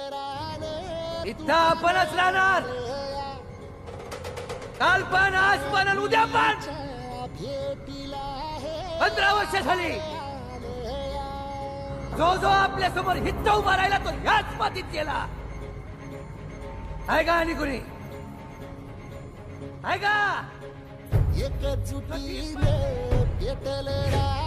इथं आपणच राहणार. काल पण, आज पण आणि उद्या पण. 15 वर्ष झाली. जो जो आपल्या समोर हिच्च उभा राहिला तो ह्याच मातीत गेला. आहे का आणि कुणी? आहे का? एकजुटीने पेटलेला